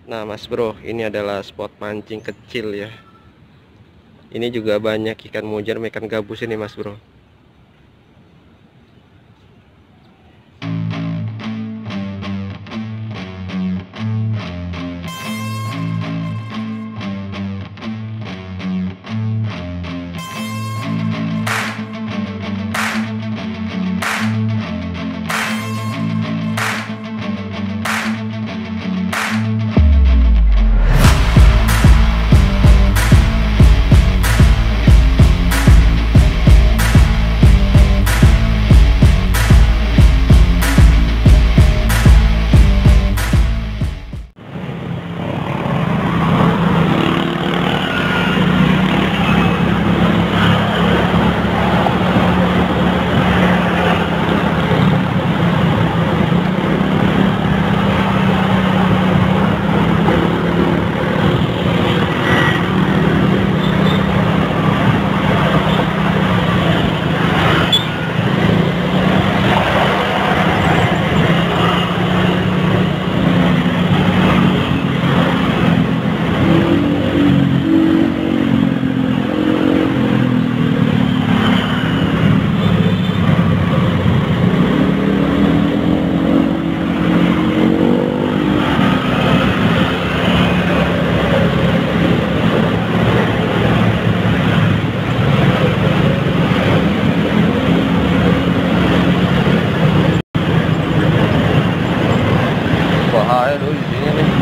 Nah mas bro, ini adalah spot mancing kecil ya. Ini juga banyak ikan mujair, ikan gabus ini mas bro. Bahaya dulu di sini nih.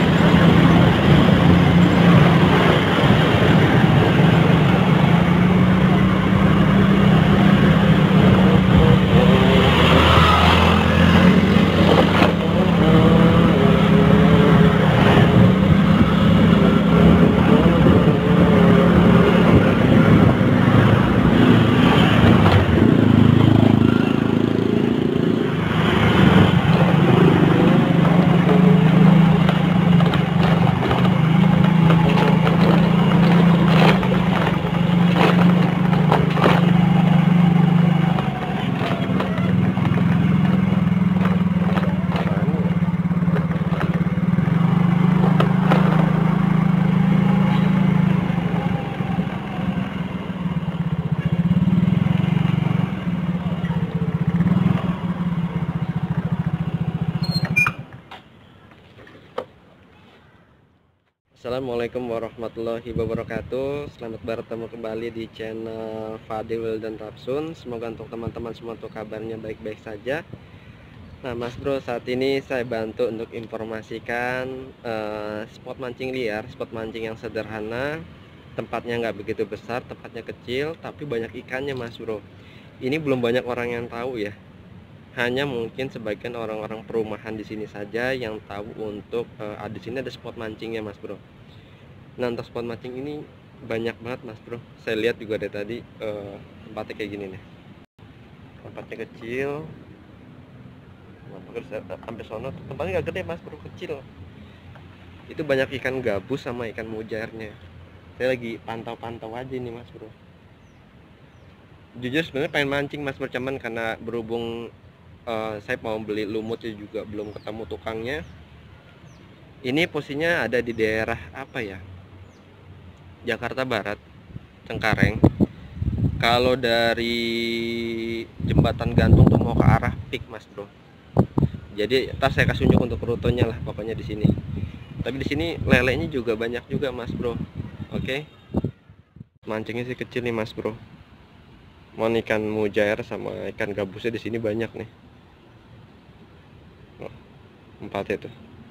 Assalamualaikum warahmatullahi wabarakatuh. Selamat bertemu kembali di channel Fadil dan Rapsun. Semoga untuk teman-teman semua untuk kabarnya baik-baik saja. Nah mas bro, saat ini saya bantu untuk informasikan spot mancing liar, spot mancing yang sederhana. Tempatnya nggak begitu besar, tempatnya kecil, tapi banyak ikannya mas bro. Ini belum banyak orang yang tahu ya. Hanya mungkin sebagian orang-orang perumahan di sini saja yang tahu untuk di sini ada spot mancingnya mas bro. Nah untuk spot mancing ini banyak banget mas bro. Saya lihat juga dari tadi tempatnya kayak gini nih. Tempatnya kecil. Sampai sono tempatnya nggak gede mas bro, kecil. Itu banyak ikan gabus sama ikan mujairnya. Saya lagi pantau-pantau aja nih mas bro. Jujur sebenarnya pengen mancing mas bro, cuman karena berhubung saya mau beli lumutnya juga belum ketemu tukangnya. Ini posisinya ada di daerah apa ya, Jakarta Barat, Cengkareng. Kalau dari jembatan gantung tuh mau ke arah Pik mas bro. Jadi ntar saya kasih unjuk untuk rutenya lah pokoknya di sini. Tapi di sini lelenya juga banyak juga mas bro. Oke. Mancingnya sih kecil nih mas bro. Mau ikan mujair sama ikan gabusnya di sini banyak nih. Empat itu.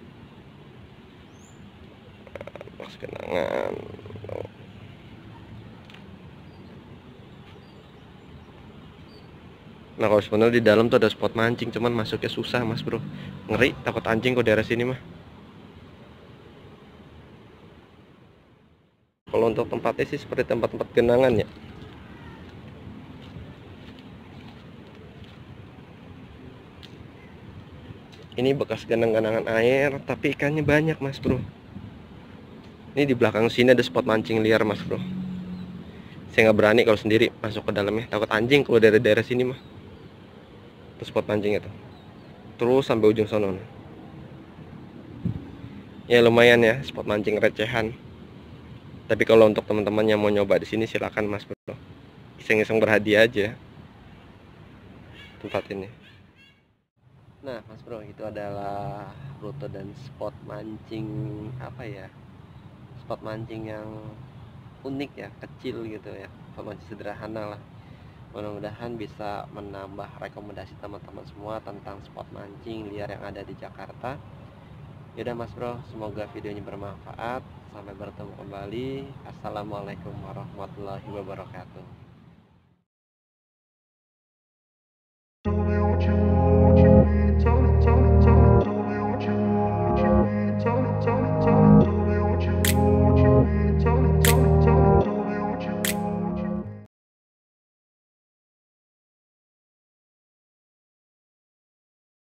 Pas kenangan. Nah kalau sebenarnya di dalam tuh ada spot mancing, cuman masuknya susah mas bro. Ngeri, takut anjing kok daerah sini mah. Kalau untuk tempatnya sih seperti tempat-tempat genangan ya. Ini bekas genang-genangan air, tapi ikannya banyak mas bro. Ini di belakang sini ada spot mancing liar mas bro. Saya nggak berani kalau sendiri masuk ke dalamnya, takut anjing kalau dari daerah sini mah. Itu spot mancingnya tuh. Terus sampai ujung sono. Ya lumayan ya, spot mancing recehan. Tapi kalau untuk teman-teman yang mau nyoba di sini silakan Mas Bro. Iseng-iseng berhadiah aja tempat ini. Nah, Mas Bro, itu adalah rute dan spot mancing apa ya? Spot mancing yang unik ya, kecil gitu ya. Spot mancing sederhana lah. Mudah-mudahan bisa menambah rekomendasi teman-teman semua tentang spot mancing liar yang ada di Jakarta. Yaudah Mas Bro, semoga videonya bermanfaat. Sampai bertemu kembali. Assalamualaikum warahmatullahi wabarakatuh.